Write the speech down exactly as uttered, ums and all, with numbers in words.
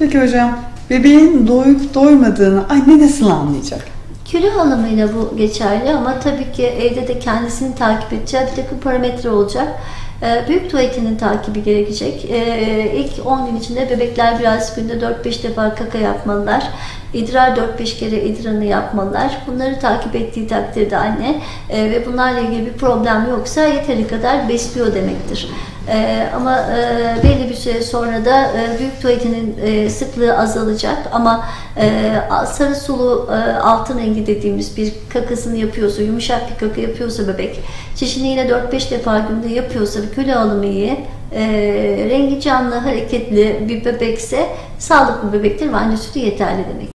Peki hocam, bebeğin doyup doymadığını anne nasıl anlayacak? Kilo alımıyla bu geçerli ama tabii ki evde de kendisini takip edeceği bir takım parametre olacak. Büyük tuvaletinin takibi gerekecek. İlk on gün içinde bebekler biraz günde dört beş defa kaka yapmalılar. İdrar dört beş kere idrarını yapmalılar. Bunları takip ettiği takdirde anne ve bunlarla ilgili bir problem yoksa yeteri kadar besliyor demektir. Ama belli bir süre sonra da büyük tuvaletinin sıklığı azalacak ama sarı sulu altın rengi dediğimiz bir kakasını yapıyorsa, yumuşak bir kaka yapıyorsa bebek, çişini yine dört beş defa günde yapıyorsa, kilo alımı iyi, e, rengi canlı, hareketli bir bebekse sağlıklı bebektir ve anne sütü yeterli demek.